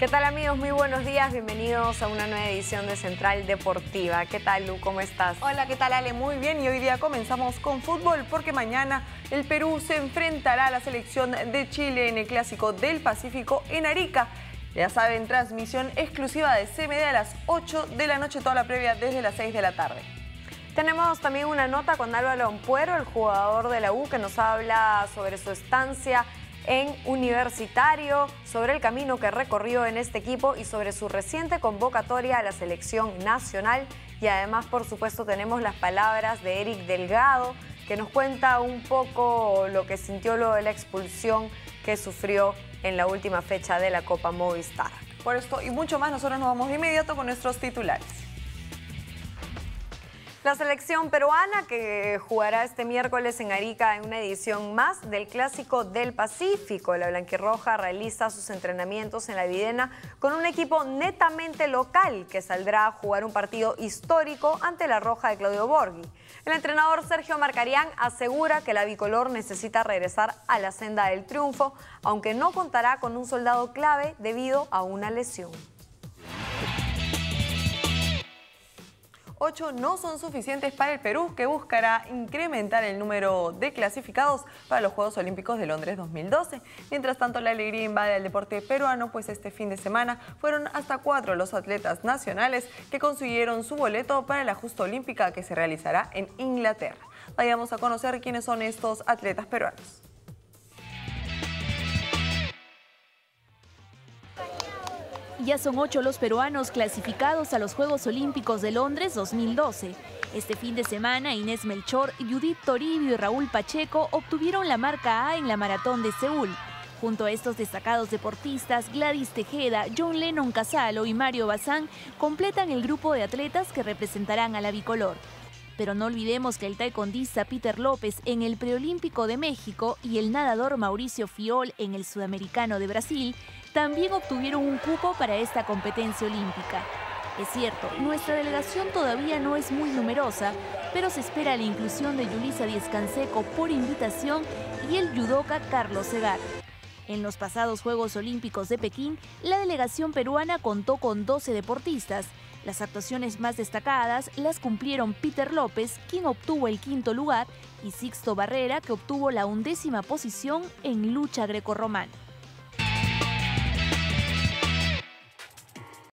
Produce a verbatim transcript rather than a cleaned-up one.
¿Qué tal, amigos? Muy buenos días, bienvenidos a una nueva edición de Central Deportiva. ¿Qué tal, Lu? ¿Cómo estás? Hola, ¿qué tal, Ale? Muy bien, y hoy día comenzamos con fútbol porque mañana el Perú se enfrentará a la selección de Chile en el Clásico del Pacífico en Arica. Ya saben, transmisión exclusiva de C M D a las ocho de la noche, toda la previa desde las seis de la tarde. Tenemos también una nota con Álvaro Ampuero, el jugador de la U, que nos habla sobre su estancia en Universitario, sobre el camino que recorrió en este equipo y sobre su reciente convocatoria a la selección nacional. Y además, por supuesto, tenemos las palabras de Eric Delgado, que nos cuenta un poco lo que sintió luego de la expulsión que sufrió en la última fecha de la Copa Movistar. Por esto y mucho más, nosotros nos vamos de inmediato con nuestros titulares. La selección peruana, que jugará este miércoles en Arica en una edición más del Clásico del Pacífico. La blanquirroja realiza sus entrenamientos en la Videna con un equipo netamente local que saldrá a jugar un partido histórico ante la Roja de Claudio Borghi. El entrenador Sergio Marcarián asegura que la bicolor necesita regresar a la senda del triunfo, aunque no contará con un soldado clave debido a una lesión. Ocho no son suficientes para el Perú, que buscará incrementar el número de clasificados para los Juegos Olímpicos de Londres dos mil doce. Mientras tanto, la alegría invade al deporte peruano, pues este fin de semana fueron hasta cuatro los atletas nacionales que consiguieron su boleto para la justa olímpica que se realizará en Inglaterra. Vayamos a conocer quiénes son estos atletas peruanos. Ya son ocho los peruanos clasificados a los Juegos Olímpicos de Londres dos mil doce. Este fin de semana, Inés Melchor, Judith Toribio y Raúl Pacheco obtuvieron la marca A en la maratón de Seúl. Junto a estos destacados deportistas, Gladys Tejeda, John Lennon Casalo y Mario Bazán completan el grupo de atletas que representarán a la bicolor. Pero no olvidemos que el taekwondista Peter López en el Preolímpico de México y el nadador Mauricio Fiol en el Sudamericano de Brasil también obtuvieron un cupo para esta competencia olímpica. Es cierto, nuestra delegación todavía no es muy numerosa, pero se espera la inclusión de Yulisa Díez-Canseco por invitación y el judoka Carlos Segar. En los pasados Juegos Olímpicos de Pekín, la delegación peruana contó con doce deportistas. Las actuaciones más destacadas las cumplieron Peter López, quien obtuvo el quinto lugar, y Sixto Barrera, que obtuvo la undécima posición en lucha grecorromana.